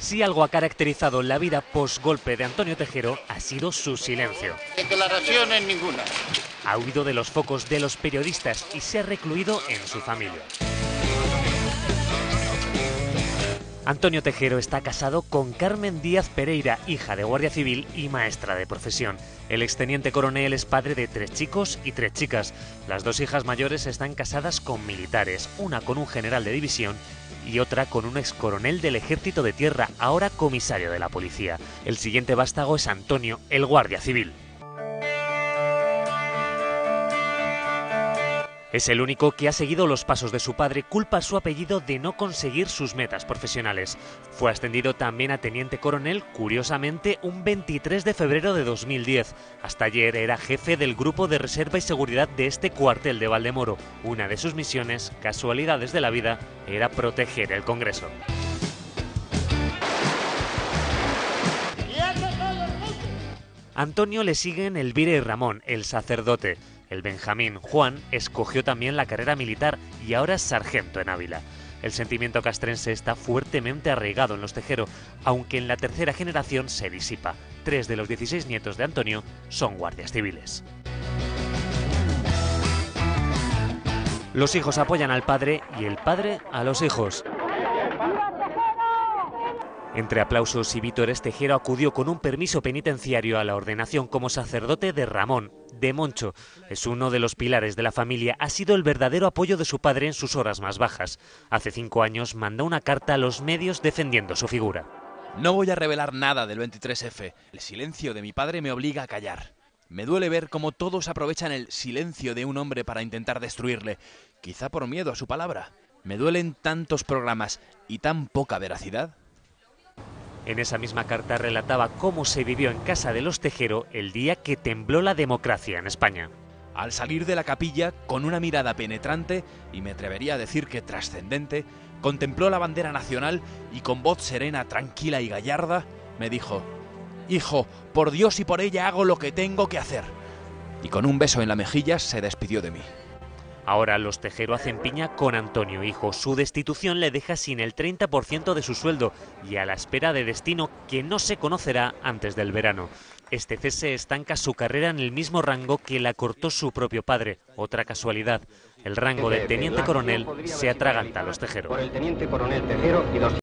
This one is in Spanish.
Si algo ha caracterizado la vida post-golpe de Antonio Tejero ha sido su silencio. Declaraciones ninguna. Ha huido de los focos de los periodistas y se ha recluido en su familia. Antonio Tejero está casado con Carmen Díaz Pereira, hija de guardia civil y maestra de profesión. El exteniente coronel es padre de 3 chicos y 3 chicas. Las 2 hijas mayores están casadas con militares, una con un general de división y otra con un excoronel del Ejército de Tierra, ahora comisario de la policía. El siguiente vástago es Antonio, el guardia civil. Es el único que ha seguido los pasos de su padre, culpa a su apellido de no conseguir sus metas profesionales. Fue ascendido también a teniente coronel, curiosamente, un 23 de febrero de 2010. Hasta ayer era jefe del Grupo de Reserva y Seguridad de este cuartel de Valdemoro. Una de sus misiones, casualidades de la vida, era proteger el Congreso. Antonio le siguen Elvira y Ramón, el sacerdote. El Benjamín, Juan, escogió también la carrera militar y ahora es sargento en Ávila. El sentimiento castrense está fuertemente arraigado en los Tejero, aunque en la tercera generación se disipa. 3 de los 16 nietos de Antonio son guardias civiles. Los hijos apoyan al padre y el padre a los hijos. Entre aplausos y vítores, Tejero acudió con un permiso penitenciario a la ordenación como sacerdote de Ramón, de Moncho. Es uno de los pilares de la familia, ha sido el verdadero apoyo de su padre en sus horas más bajas. Hace 5 años mandó una carta a los medios defendiendo su figura. No voy a revelar nada del 23F. El silencio de mi padre me obliga a callar. Me duele ver cómo todos aprovechan el silencio de un hombre para intentar destruirle, quizá por miedo a su palabra. Me duelen tantos programas y tan poca veracidad. En esa misma carta relataba cómo se vivió en casa de los Tejero el día que tembló la democracia en España. Al salir de la capilla, con una mirada penetrante, y me atrevería a decir que trascendente, contempló la bandera nacional y con voz serena, tranquila y gallarda, me dijo: «Hijo, por Dios y por ella hago lo que tengo que hacer». Y con un beso en la mejilla se despidió de mí. Ahora los Tejero hacen piña con Antonio, hijo. Su destitución le deja sin el 30% de su sueldo y a la espera de destino que no se conocerá antes del verano. Este cese estanca su carrera en el mismo rango que la cortó su propio padre. Otra casualidad, el rango de teniente coronel se atraganta a los Tejero.